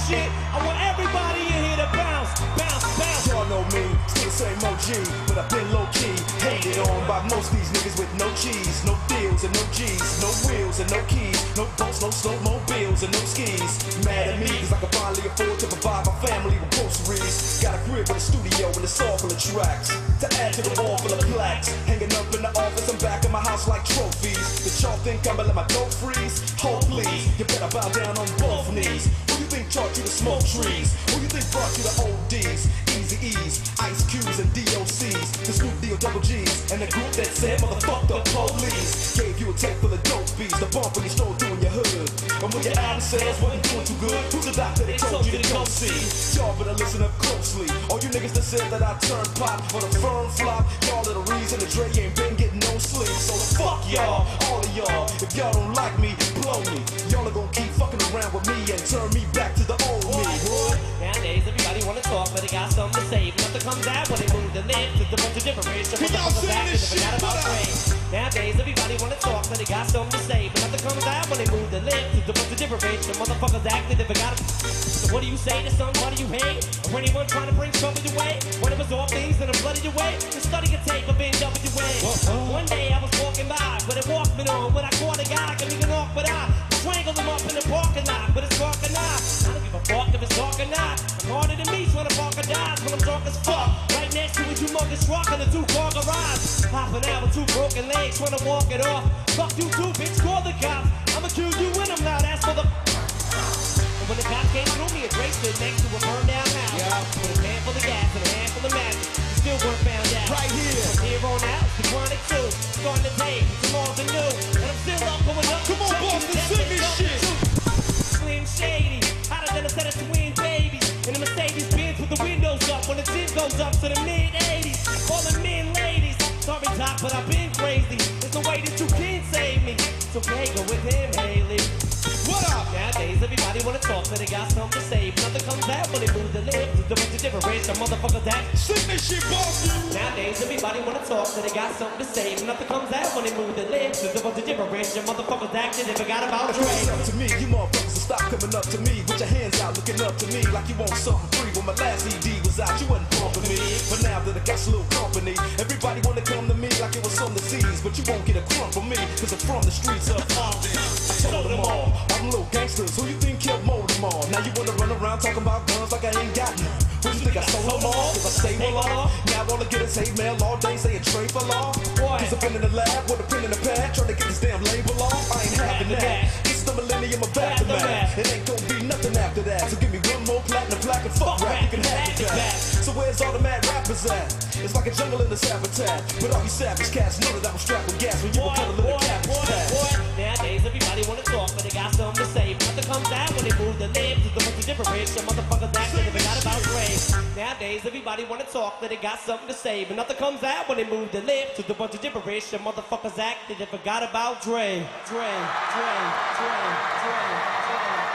shit. I want everybody in here to bounce, bounce, bounce. Y'all know me, still the same OG, but I've been low-key hated on by most of these niggas with no cheese, no deals and no G's, no wheels and no keys, no boats, no snowmobiles and no skis. Mad at me cause I can finally afford to provide my family with groceries. Got a crib with a studio and it's all full of tracks to add to the wall full of plaques. Hanging up in the office, I'm back in my house like trophies. But y'all think I'ma let my dope freeze? Hold please, you better bow down on both knees. Who you think taught you to smoke trees? Who you think brought you the ODs? Easy E's, Ice Cubes and DOCs, the Snoop D.O. double G's, and the group that said motherfuck the police. Gave you a tape full of dope beats, the bump when you stroll through in your hood. And when your album sales wasn't doing too good, who's the doctor they told you to go see? Y'all better listen up closely. All you niggas that said that I turned pop for the firm flop, y'all are the reason that Dre ain't been getting no sleep. So fuck y'all, all of y'all. If y'all don't like me, blow me. Y'all are gonna keep fucking around with me and turn me back to the old me. Nowadays everybody wanna talk, but they got something to say. But nothing comes out when they move the lips. It's a bunch of different race. Can y'all sing this shit? Nowadays everybody wanna talk, but they got something to say. But nothing comes out when they move the lips. It's a bunch of different race. The motherfuckers acting, they forgot it. So what do you say to somebody you hate? Or anyone trying to bring trouble your way? One of us all things in a bloody your way. Just study your tape of NWA. One day I was walking by with a Walkman on. When I caught a guy, I can make an awkward eye. Strangled him up in the parking lot, but it's dark or not. I don't give a fuck if it's dark or not. I'm harder than me, trying to park or dies when I'm drunk as fuck. Right next to a humongous truck in a 2-car garage. Half an hour, 2 broken legs, trying to walk it off. Fuck you too, bitch, call the cops. I'ma kill you when I'm not, that's for the... And when the cops came through me, a Dre stood next to a burned down house. With a handful of gas and a handful of matches. Still weren't found out. Right here. From here on out, the chronic 2. Starting the day, tomorrow's a new. And I'm still up, going up. Come on, Boston, sing this shit. Slim Shady, hotter than a set of twin babies. In the Mercedes Benz with the windows up. When the tin goes up to the mid-80s. All the men, ladies. Sorry, Doc, but I've been crazy. There's no way that you can save me. It's okay, go with him, Haley. What up? Nowadays, everybody wanna talk, but they got something to say. But nothing comes out when they move the lips. It's a bunch of different race, some motherfuckers that. Sing this shit, Boston. Nowadays, everybody wanna talk, but they got something to say. But nothing comes out when they move the lips. It's a bunch of different race, some motherfuckers acting. They forgot about If Dre. it's up to me, you motherfuckers will stop coming up to me with your hands out, looking up to me like you want something free. When my last CD was out, you wasn't bumping me. But now that I got a little company, everybody wanna come to me like it was some disease. But you won't get a crumb from me, cause I'm from the streets of Compton. I told them all, I'm little gangsters. Who you think killed more of them all? Now you wanna run around talking about guns like I ain't got none. What you think I sold them all? Cause I say well off. Now all I get is hate mail all day saying Dre for law. Cause I've been in the lab with a pen in the pad trying to get this damn label off. I ain't having that. This is the millennium of aftermath. It ain't gonna be nothing after that. So give me one more platinum plaque and fuck rap, you can have it back. So where's all the mad rappers at? It's like a jungle in this habitat. But all you savage cats know that I'm strapped with gas when you were cuddling in a cabbage patch. Nowadays, everybody wanna talk, but they got something to say. But nothing comes out when they move the lips. It's a bunch of different race, some motherfuckers acting. They forgot about Dre. Nowadays, everybody wanna talk, but they got something to say. But nothing comes out when they move the lips. It's a bunch of different race, some motherfuckers acting. They forgot about Dre. Dre.